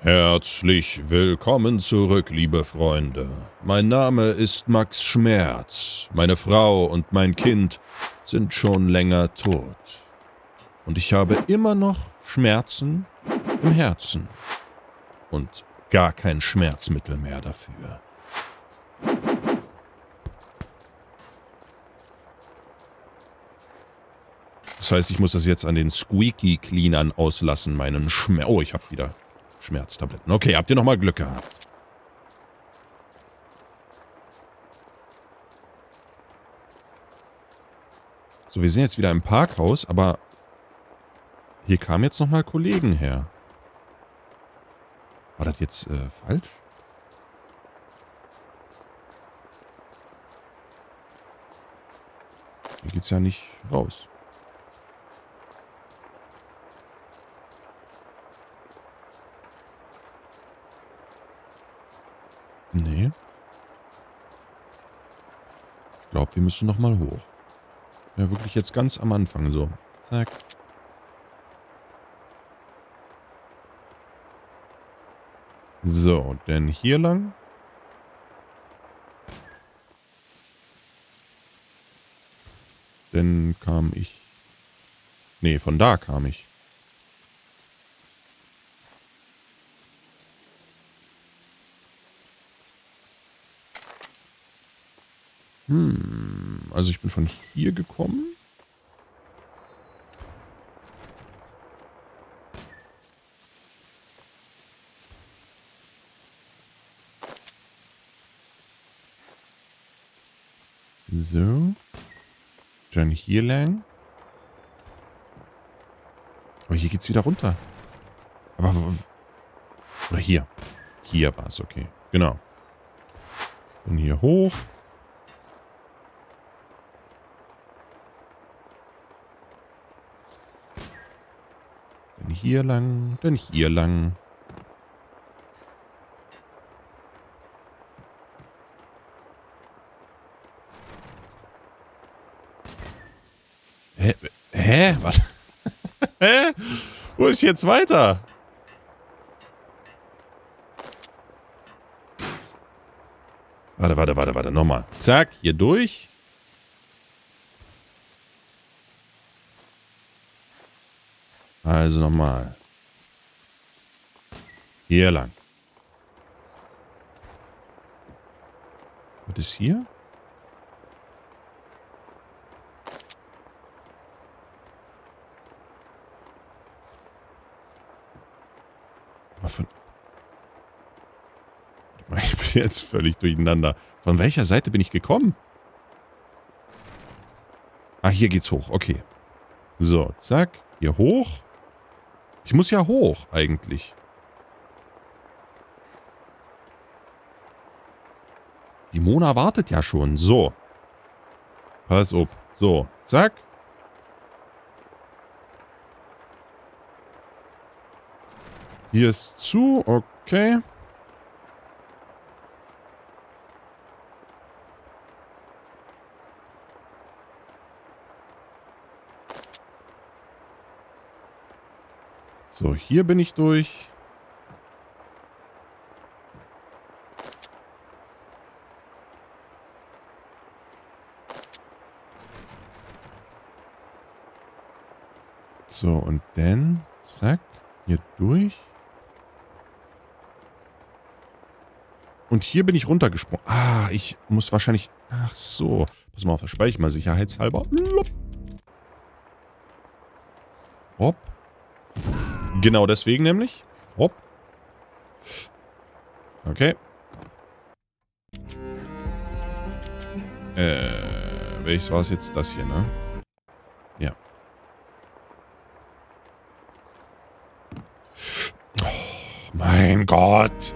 Herzlich willkommen zurück, liebe Freunde. Mein Name ist Max Schmerz. Meine Frau und mein Kind sind schon länger tot. Und ich habe immer noch Schmerzen im Herzen. Und gar kein Schmerzmittel mehr dafür. Das heißt, ich muss das jetzt an den Squeaky Cleanern auslassen, meinen Schmerz. Oh, ich habe wieder Schmerztabletten. Okay, habt ihr nochmal Glück gehabt. So, wir sind jetzt wieder im Parkhaus, aber hier kamen jetzt nochmal Kollegen her. War das jetzt falsch? Hier geht's ja nicht raus. Nee. Ich glaube, wir müssen nochmal hoch. Ja, wirklich jetzt ganz am Anfang so. Zack. So, denn hier lang. Dann kam ich. Nee, von da kam ich. Also ich bin von hier gekommen. So. Dann hier lang. Aber hier geht's wieder runter. Aber oder hier. Hier war es, okay. Genau. Dann hier hoch. Dann hier lang. Dann hier lang. Hä? Was? Hä? Wo ist jetzt weiter? Warte. Nochmal. Zack, hier durch. Also nochmal. Hier lang. Was ist hier? Ich bin jetzt völlig durcheinander. Von welcher Seite bin ich gekommen? Ah, hier geht's hoch. Okay. So, zack. Hier hoch. Ich muss ja hoch, eigentlich. Die Mona wartet ja schon. So. Pass auf. So, zack. Hier ist zu. Okay. So, hier bin ich durch. So, und dann, zack, hier durch. Und hier bin ich runtergesprungen. Ah, ich muss wahrscheinlich... Ach so. Pass mal auf, verspeichere ich mal sicherheitshalber. Hopp. Genau deswegen nämlich. Hopp. Okay. Welches war es jetzt? Das hier, ne? Ja. Oh, mein Gott.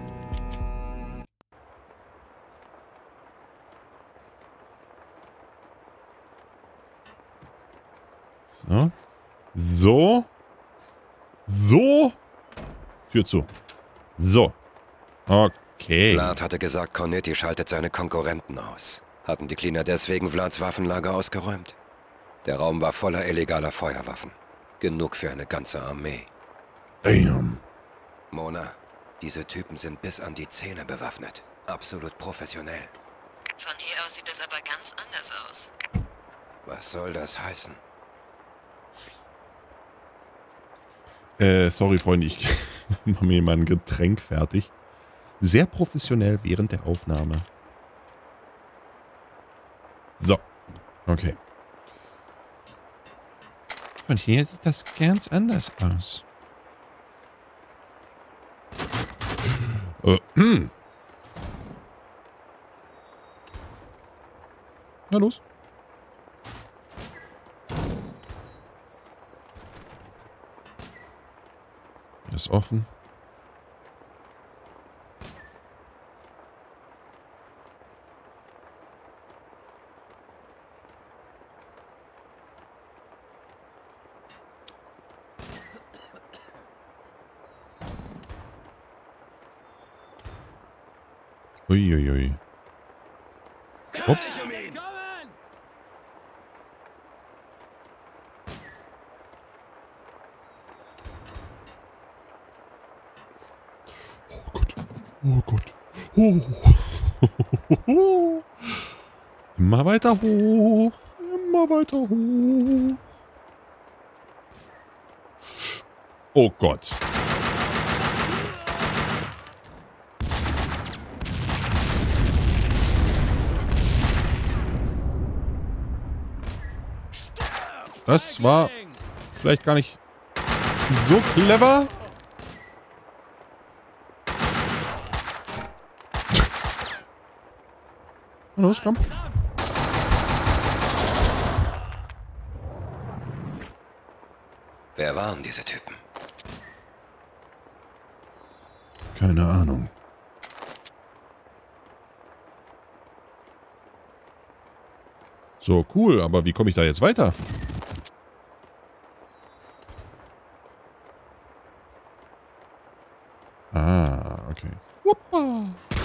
So. So. So. Tür zu. So. Okay. Vlad hatte gesagt, Cornetti schaltet seine Konkurrenten aus. Hatten die Cleaner deswegen Vlads Waffenlager ausgeräumt? Der Raum war voller illegaler Feuerwaffen. Genug für eine ganze Armee. Damn. Mona, diese Typen sind bis an die Zähne bewaffnet. Absolut professionell. Von hier aus sieht es aber ganz anders aus. Was soll das heißen? Sorry, Freunde, ich mache mir mal ein Getränk fertig. Sehr professionell während der Aufnahme. So, okay. Von hier sieht das ganz anders aus. Na los. Ist offen. Uiuiui. Hopp. Oh Gott. Oh Gott. Oh. Immer weiter hoch. Immer weiter hoch. Oh Gott. Das war vielleicht gar nicht so clever. Los, komm. Wer waren diese Typen? Keine Ahnung. So, cool, aber wie komme ich da jetzt weiter? Ah, okay. Wuppa.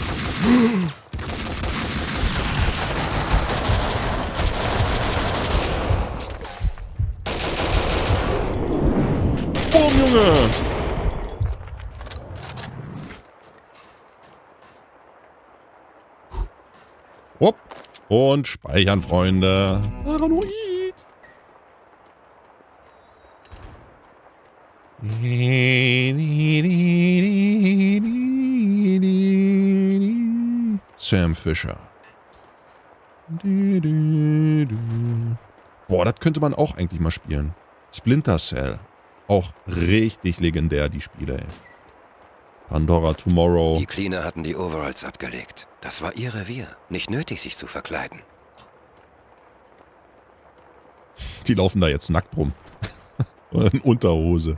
Boom, Junge! Hopp. Und speichern, Freunde. Paranoid. Sam Fisher. Boah, das könnte man auch eigentlich mal spielen. Splinter Cell. Auch richtig legendär, die Spiele, ey. Pandora Tomorrow. Die Cleaner hatten die Overalls abgelegt. Das war ihr Revier. Nicht nötig, sich zu verkleiden. Die laufen da jetzt nackt rum. In Unterhose.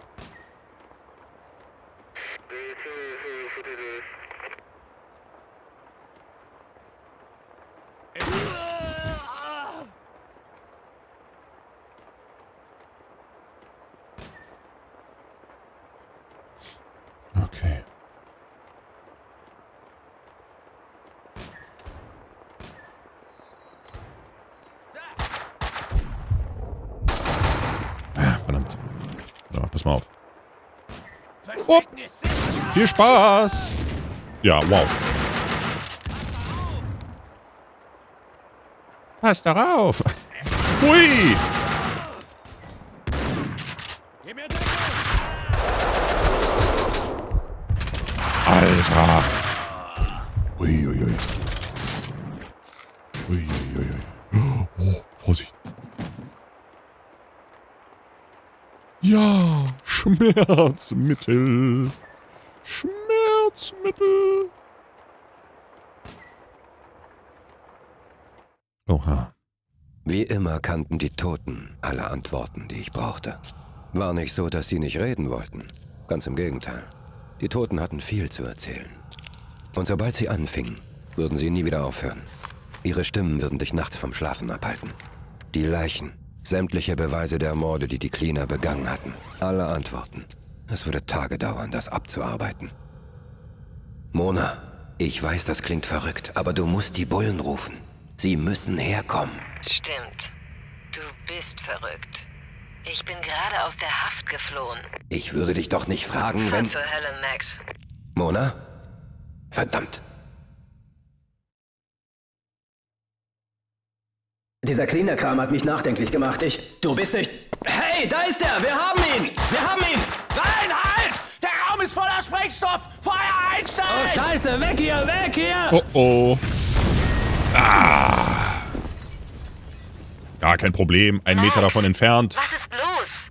Okay. Ah, verdammt. So, pass mal auf. Oh. Viel Spaß! Ja, wow. Pass darauf! Hui! Alter! Uiuiui. Uiuiui. Oh, Vorsicht. Ja, Schmerzmittel. Schmerzmittel. Oha. Wie immer kannten die Toten alle Antworten, die ich brauchte. War nicht so, dass sie nicht reden wollten. Ganz im Gegenteil. Die Toten hatten viel zu erzählen. Und sobald sie anfingen, würden sie nie wieder aufhören. Ihre Stimmen würden dich nachts vom Schlafen abhalten. Die Leichen, sämtliche Beweise der Morde, die die Cleaner begangen hatten. Alle Antworten. Es würde Tage dauern, das abzuarbeiten. Mona, ich weiß, das klingt verrückt, aber du musst die Bullen rufen. Sie müssen herkommen. Stimmt. Du bist verrückt. Ich bin gerade aus der Haft geflohen. Ich würde dich doch nicht fragen, Fahr wenn... zur Hölle, Max. Mona? Verdammt. Dieser Cleaner-Kram hat mich nachdenklich gemacht. Du bist nicht... Hey, da ist er! Wir haben ihn! Wir haben ihn! Nein, halt! Der Raum ist voller Sprengstoff! Feuer einstellen! Oh, Scheiße! Weg hier! Weg hier! Oh, oh. Ah. Ja, kein Problem. 1 Meter davon entfernt. Was ist los?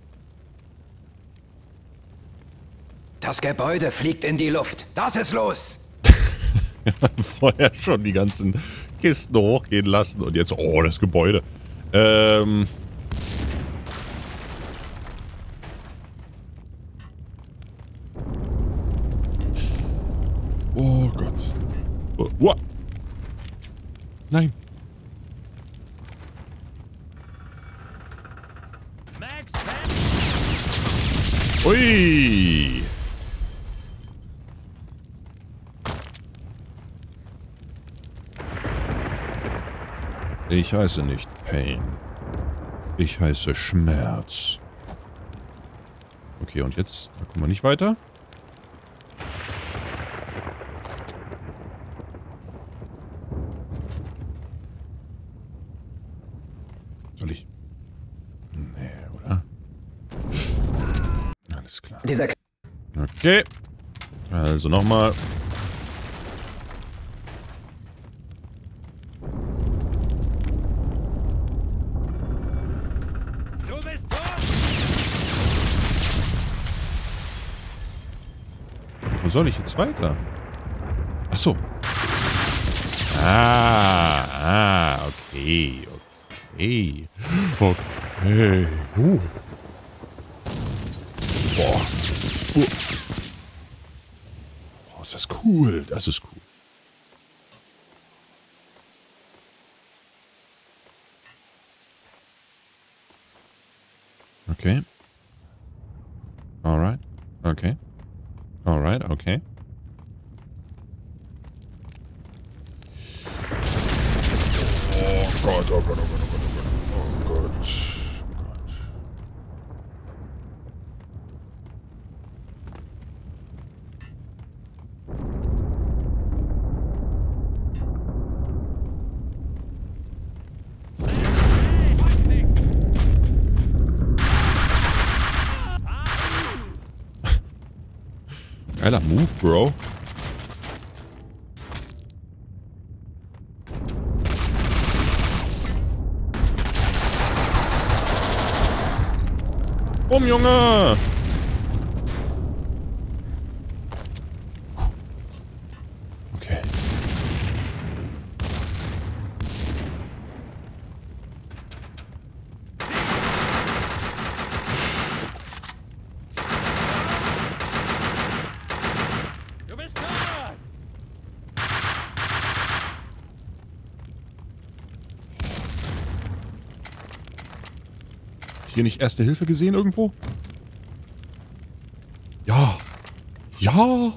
Das Gebäude fliegt in die Luft. Das ist los. Vorher schon die ganzen Kisten hochgehen lassen. Und jetzt, oh, das Gebäude. Oh Gott. Oh, wow. Nein. Max! Ui. Ich heiße nicht Pain. Ich heiße Schmerz. Okay, und jetzt? Da kommen wir nicht weiter. Soll ich? Nee, oder? Alles klar. Dieser... Okay. Also nochmal. Du bist tot! Wo soll ich jetzt weiter? Ach so. Okay. Okay. Okay. Boah. Oh, ist das cool. Das ist cool. Okay. Alright. Okay. Alright, okay. Oh Gott, oh Gott, oh Gott, oh Gott, oh Gott, oh Gott, oh Gott. Geiler Move, Bro. Junge! Okay. Du bist tot! Hier nicht Erste Hilfe gesehen irgendwo? Ja. Ja.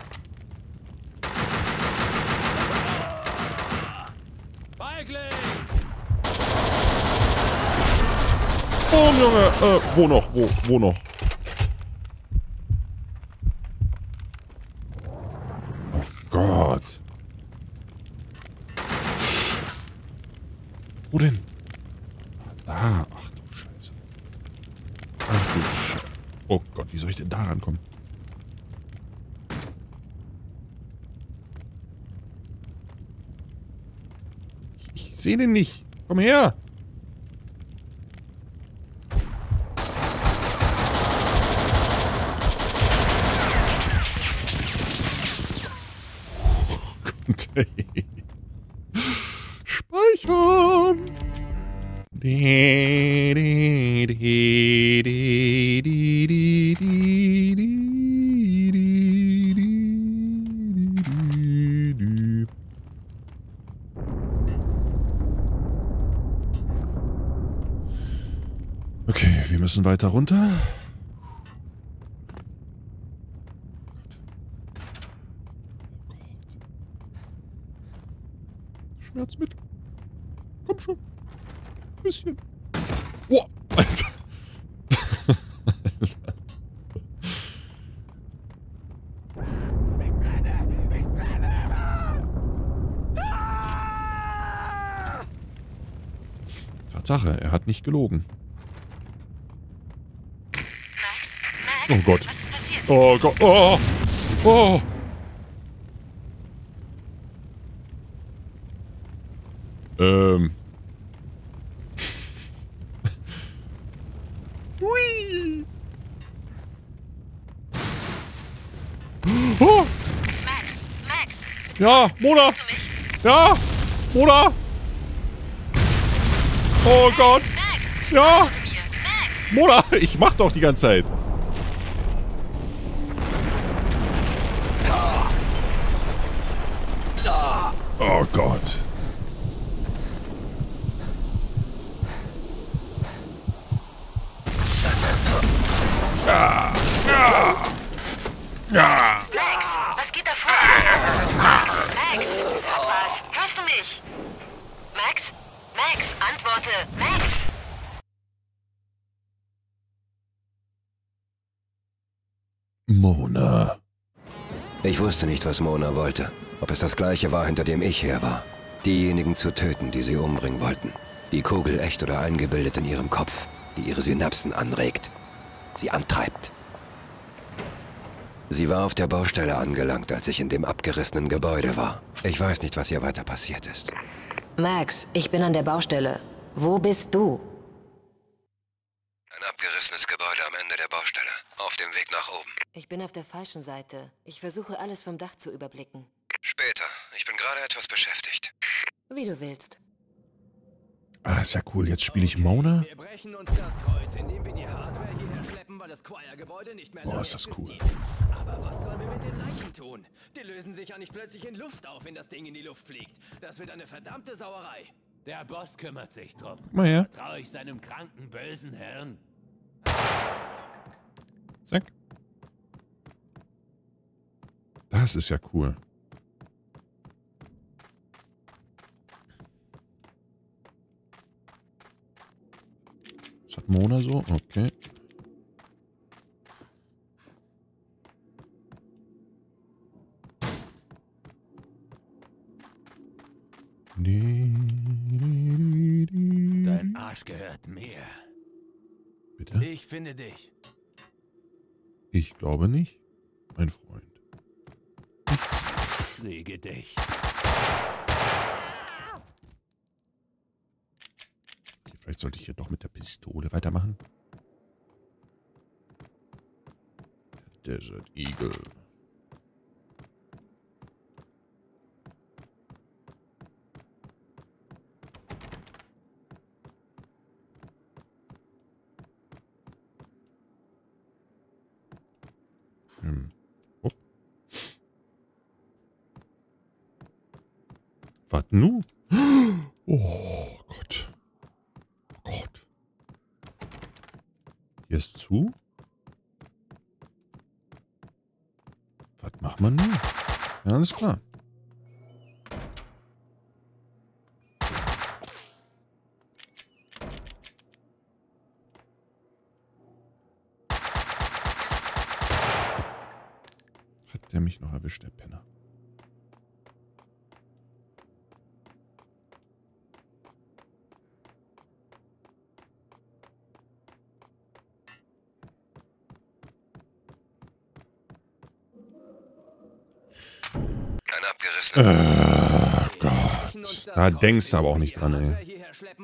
Feigling! Oh, Junge. Wo noch? Wo noch? Oh Gott. Wo denn? Da. Ach du Scheiße. Ach du Scheiße. Oh Gott, wie soll ich denn da rankommen? Ich sehe den nicht. Komm her. Speichern. Okay, wir müssen weiter runter. Schmerzmittel. Komm schon. Bisschen. Oh, Alter. Tatsache, er hat nicht gelogen. Max? Oh Gott. Was ist passiert? Oh Gott. Oh. Oh. Hui. Oh. Max, bitte Ja, Mona. hörst du mich? Ja, Mona. Oh Gott. Max! Ja, Antworte mir! Max! Mona, ich mach doch die ganze Zeit. Oh Gott. Ja. Max, was geht da vor? Max, sag was. Hörst du mich? Max? Max, antworte! Max! Mona. Ich wusste nicht, was Mona wollte. Ob es das Gleiche war, hinter dem ich her war. Diejenigen zu töten, die sie umbringen wollten. Die Kugel, echt oder eingebildet in ihrem Kopf, die ihre Synapsen anregt. Sie antreibt. Sie war auf der Baustelle angelangt, als ich in dem abgerissenen Gebäude war. Ich weiß nicht, was hier weiter passiert ist. Max, ich bin an der Baustelle. Wo bist du? Ein abgerissenes Gebäude am Ende der Baustelle. Auf dem Weg nach oben. Ich bin auf der falschen Seite. Ich versuche alles vom Dach zu überblicken. Später. Ich bin gerade etwas beschäftigt. Wie du willst. Ah, ist ja cool. Jetzt spiele ich Mona. Wir brechen uns das Kreuz, indem wir die Hardware hierher schleppen, weil das Choir-Gebäude nicht mehr Boah, lange ist das cool. existiert. Aber was sollen wir mit den Leichen tun? Die lösen sich ja nicht plötzlich in Luft auf, wenn das Ding in die Luft fliegt. Das wird eine verdammte Sauerei. Der Boss kümmert sich drum. Guck mal her. Vertraue ich seinem kranken, bösen Herrn? Zack. Das ist ja cool. Das hat Mona so. Okay. Dein Arsch gehört mir. Bitte? Ich finde dich. Ich glaube nicht, mein Freund. Kriege dich. Vielleicht sollte ich hier doch mit der Pistole weitermachen. Der Desert Eagle. Hopp. Was nu? Oh Gott. Oh Gott. Hier ist zu. Was macht man nun? Ja, alles klar. Hat der mich noch erwischt, der Penner? Ein abgerissenes... Gott. Da denkst du aber auch nicht dran, ey.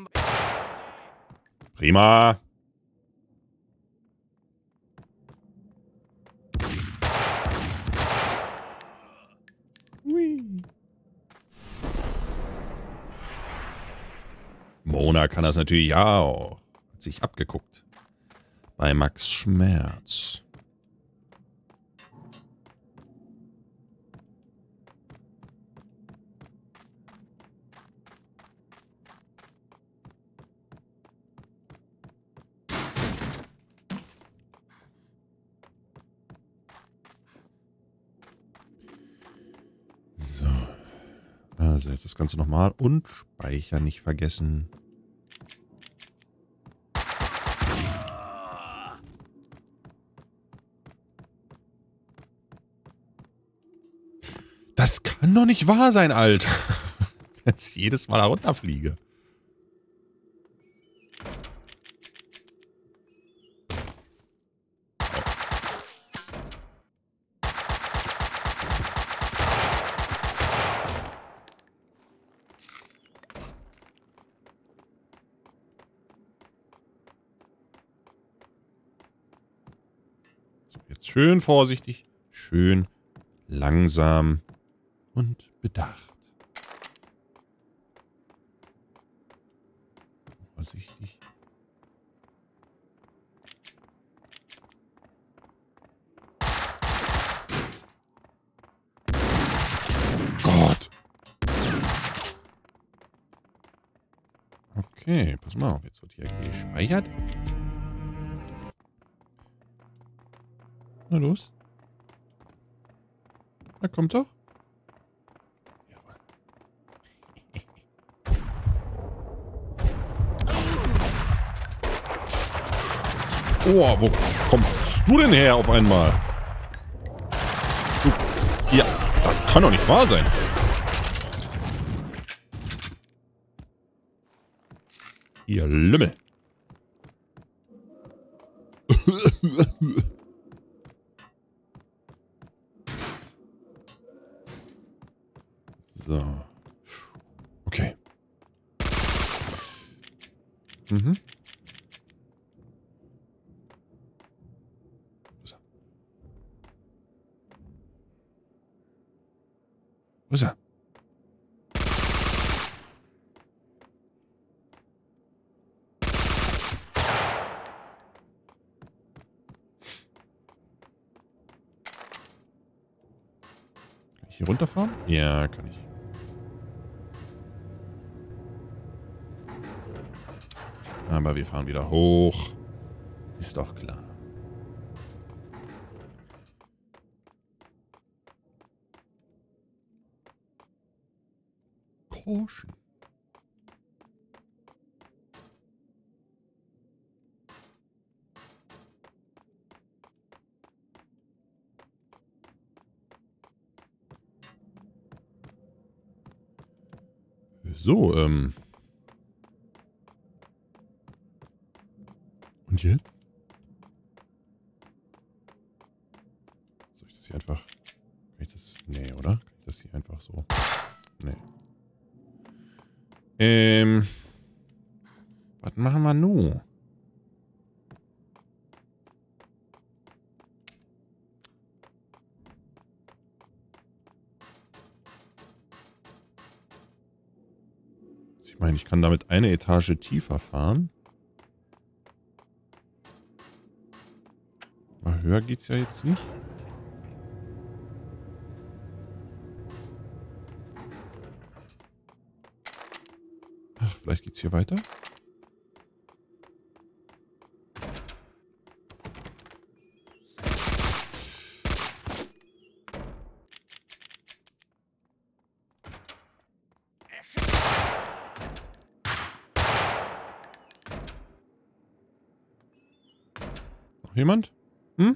Prima. Hui. Mona kann das natürlich auch. Hat sich abgeguckt. Bei Max Schmerz. So. Also jetzt das Ganze nochmal und Speicher nicht vergessen. Das kann doch nicht wahr sein, Alter. Dass ich jedes Mal da runterfliege. Jetzt schön vorsichtig, schön langsam und bedacht. Vorsichtig. Gott. Okay, pass mal auf. Jetzt wird hier gespeichert. Na los. Na, kommt doch. Jawohl. Oh, wo kommst du denn her auf einmal? Du, ja, das kann doch nicht wahr sein. Ihr Lümmel. So. Okay. Mhm. Wo ist er? Kann ich hier runterfahren? Ja, kann ich. Aber wir fahren wieder hoch. Ist doch klar. Caution. So, Und jetzt? Soll ich das hier einfach... Kann ich das... Nee, oder? Kann ich das hier einfach so... Nee. Was machen wir nun? Ich meine, ich kann damit eine Etage tiefer fahren. Aber höher geht's ja jetzt nicht. Ach, vielleicht geht's hier weiter? Noch jemand? Hm?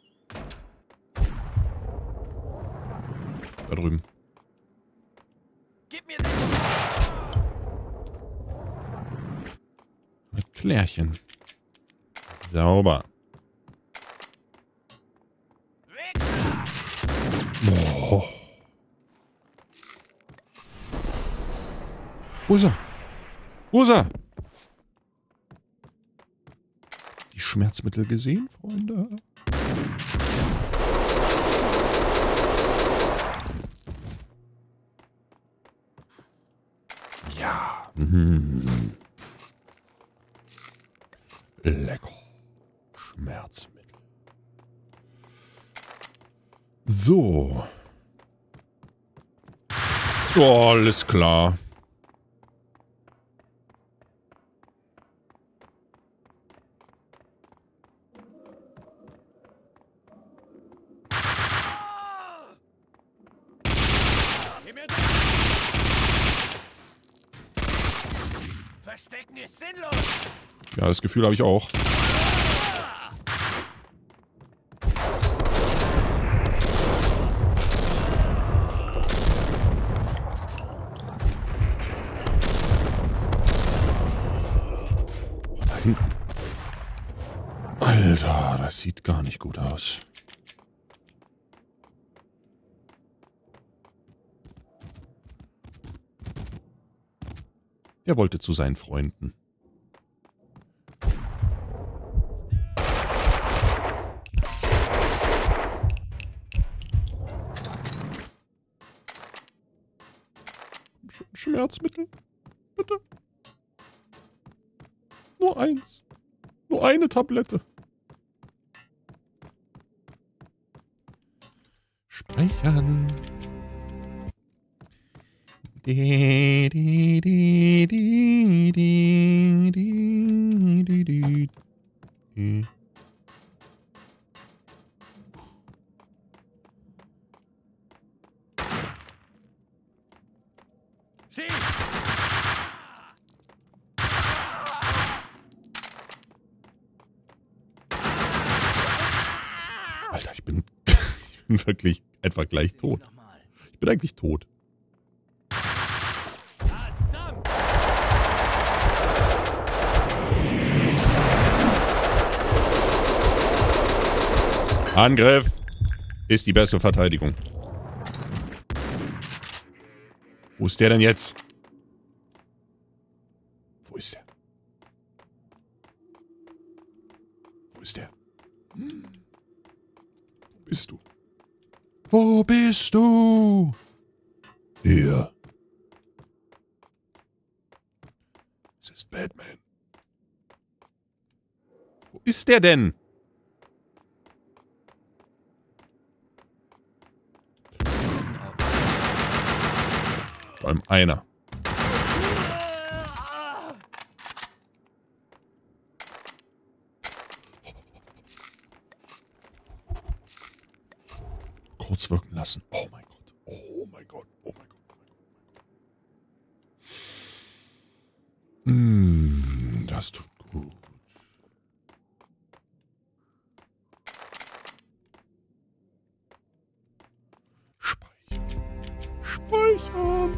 Da drüben. Gib mir Ein Klärchen. Sauber. Boah. Wo ist er? Wo ist er? Die Schmerzmittel gesehen, Freunde? Ja. Lecker. Schmerzmittel. So. Oh, alles klar. Verstecken ist sinnlos. Ja, das Gefühl habe ich auch. Da hinten. Alter, das sieht gar nicht gut aus. Er wollte zu seinen Freunden. Schmerzmittel. Bitte. Nur eins. Nur eine Tablette. Speichern. Alter, ich bin wirklich etwa gleich tot. Ich bin eigentlich tot. Angriff ist die beste Verteidigung. Wo ist der denn jetzt? Wo ist der? Wo ist der? Wo bist du? Wo bist du? Hier. Es ist Batman. Wo ist der denn? Vor allem einer. Kurz wirken lassen. Oh mein Gott. Oh mein Gott. Oh mein Gott. Oh mein Gott. Das tut gut. Speichern. Speichern.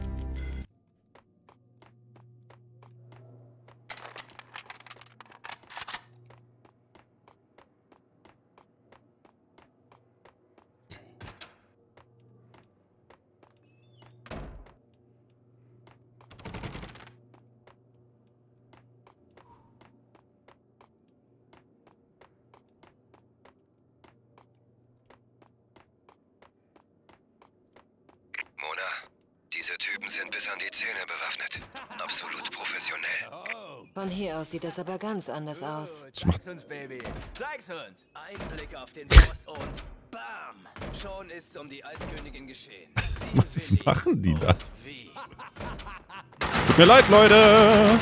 Mona, diese Typen sind bis an die Zähne bewaffnet. Absolut professionell. Von hier aus sieht das aber ganz anders aus. Zeig's uns, Baby. Zeig's uns. Ein Blick auf den Boss und bam. Schon ist's um die Eiskönigin geschehen. Was machen die da? Tut mir leid, Leute.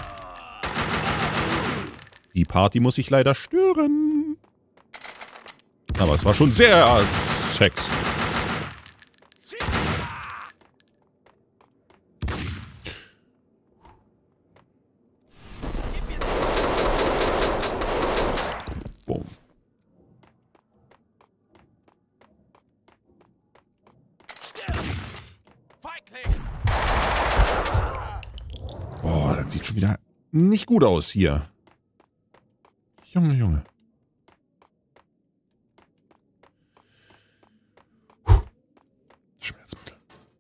Die Party muss ich leider stören. Aber es war schon sehr sexy. Boom. Boah, das sieht schon wieder nicht gut aus hier. Junge, Junge. Schmerzmittel.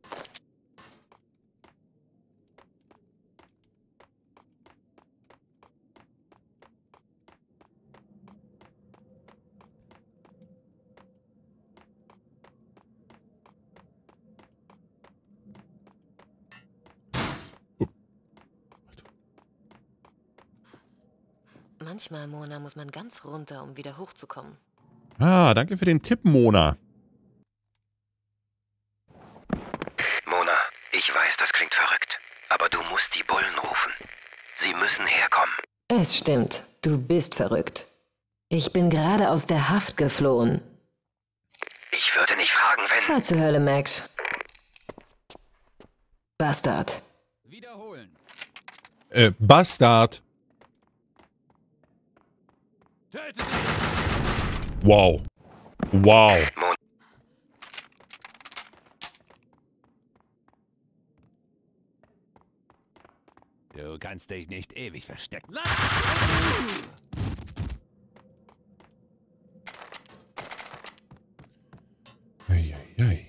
Manchmal, Mona, muss man ganz runter, um wieder hochzukommen. Ah, danke für den Tipp, Mona. Mona, ich weiß, das klingt verrückt. Aber du musst die Bullen rufen. Sie müssen herkommen. Es stimmt, du bist verrückt. Ich bin gerade aus der Haft geflohen. Ich würde nicht fragen, wenn... Fahr zur Hölle, Max. Bastard. Wiederholen. Bastard. Töte sie. Wow. Wow. Du kannst dich nicht ewig verstecken. Eieiei.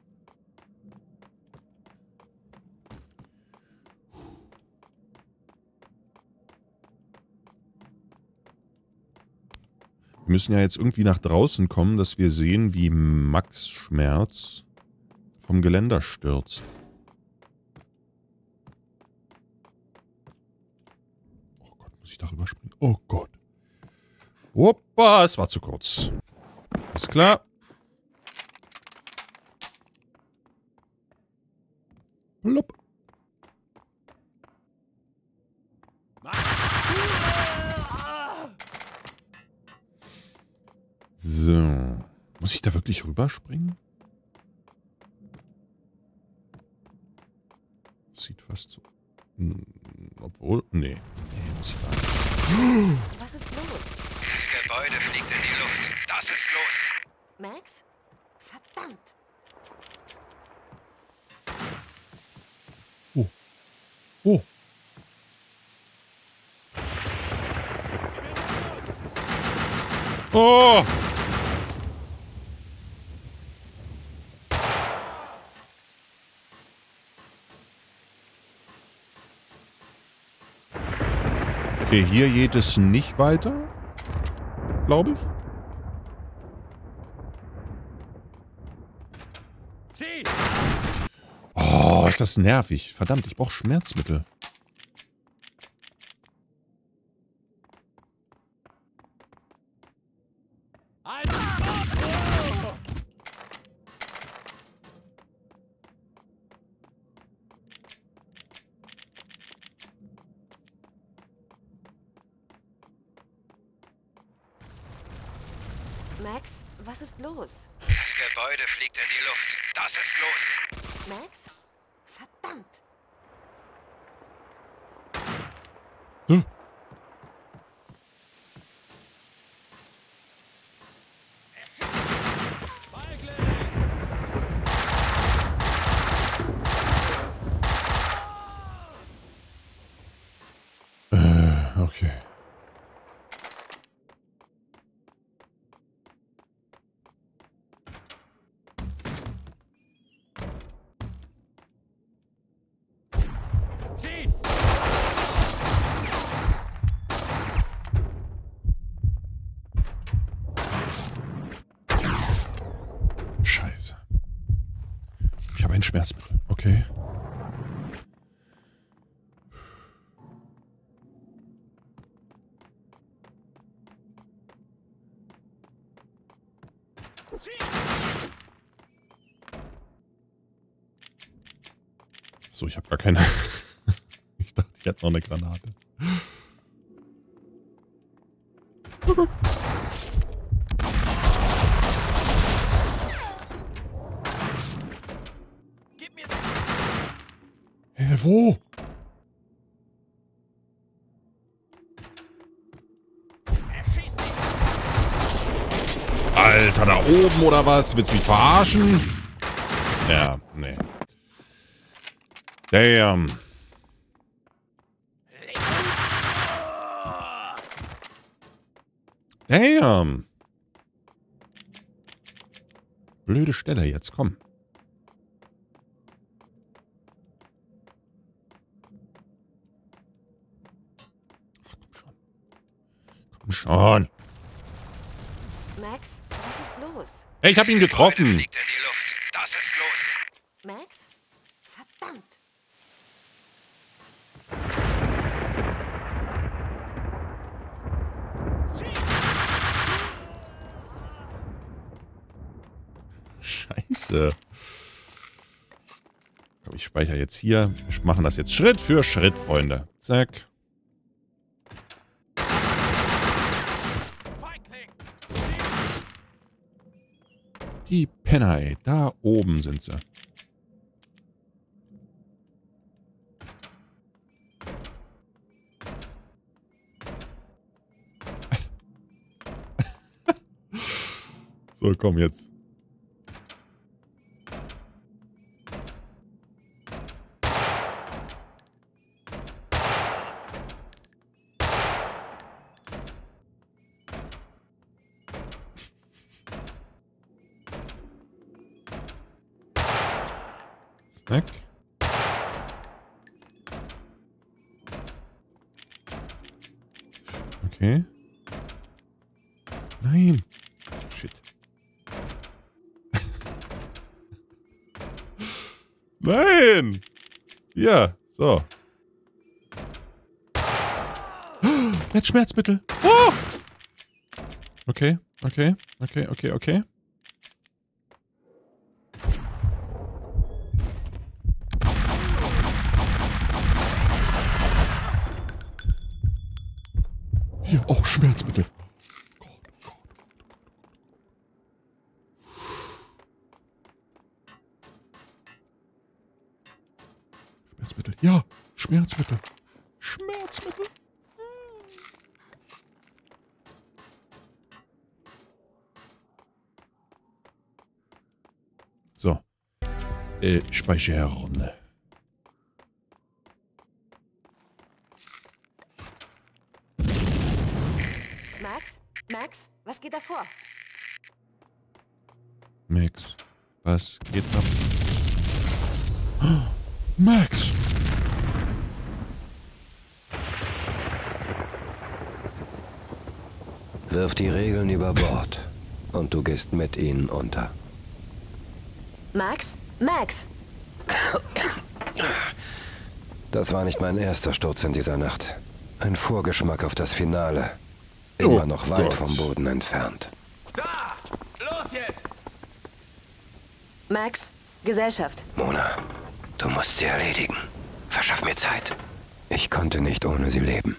Wir müssen ja jetzt irgendwie nach draußen kommen, dass wir sehen, wie Max Schmerz vom Geländer stürzt. darüber springen? Oh Gott. Hoppa, es war zu kurz. Ist klar. Blub. So. Muss ich da wirklich rüberspringen? Sieht fast so. Obwohl. Nee. Nee, muss ich gar nicht. Was ist los? Das Gebäude fliegt in die Luft. Das ist los. Max? Verdammt! Oh. Oh. Oh! Okay, hier geht es nicht weiter, glaube ich. Oh, ist das nervig. Verdammt, ich brauche Schmerzmittel. Max, was ist los? Das Gebäude fliegt in die Luft. Das ist los. Max? Verdammt! Hm. Okay. Scheiße. Ich habe ein Schmerzmittel. Okay. So, ich habe gar keine. Ich dachte, ich hätte noch eine Granate. Hä, wo? Alter, da oben oder was? Willst du mich verarschen? Ja, nee. Damn. Damn. Blöde Stelle jetzt, komm. Ach, komm schon. Komm schon. Max, was ist los? Hey, ich hab ihn getroffen. Fliegt in die Luft. Das ist los. Max? Verdammt! Scheiße. Komm, ich speichere jetzt hier. Wir machen das jetzt Schritt für Schritt, Freunde. Zack. Die Penner, ey. Da oben sind sie. So, komm jetzt. Zack. Okay. Nein. Shit. Nein! Ja, so. Jetzt Schmerzmittel. Oh! Okay, okay, okay, okay, okay. Hier, auch Schmerzmittel. Schmerzmittel. Ja, Schmerzmittel. Schmerzmittel. So. Speichern. Max? Max? Was geht da vor? Max, was geht ab? Max! Wirf die Regeln über Bord und du gehst mit ihnen unter. Max? Max! Das war nicht mein erster Sturz in dieser Nacht. Ein Vorgeschmack auf das Finale. Immer noch weit vom Boden entfernt. Da! Los jetzt! Max? Gesellschaft. Mona, du musst sie erledigen. Verschaff mir Zeit. Ich konnte nicht ohne sie leben.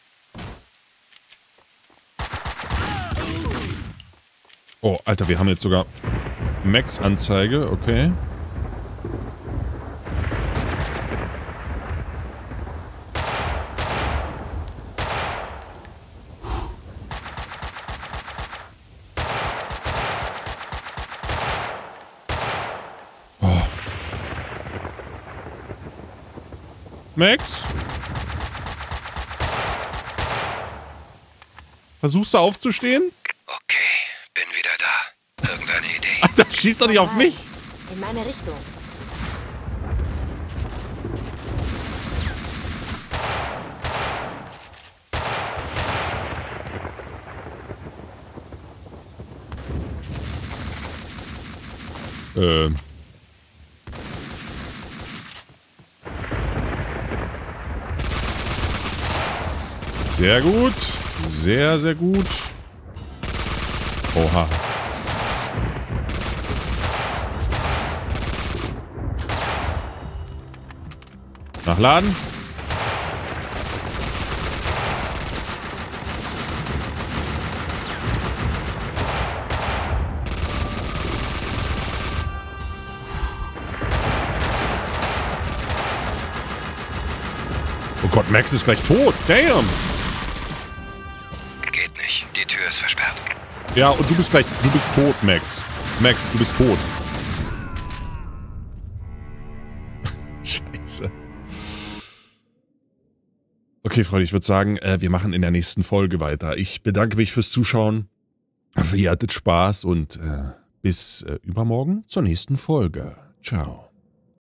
Oh, Alter, wir haben jetzt sogar Max-Anzeige, okay. Oh. Max? Versuchst du aufzustehen? Okay, bin wieder da. Irgendeine Idee? Alter, schieß doch nicht auf mich! In meine Richtung. Sehr gut. Sehr, sehr gut. Oha. Nachladen. Oh Gott, Max ist gleich tot. Damn. Geht nicht. Die Tür ist versperrt. Ja, und du bist tot, Max. Max, du bist tot. Scheiße. Okay, Freunde, ich würde sagen, wir machen in der nächsten Folge weiter. Ich bedanke mich fürs Zuschauen. Ihr hattet Spaß und bis übermorgen zur nächsten Folge. Ciao.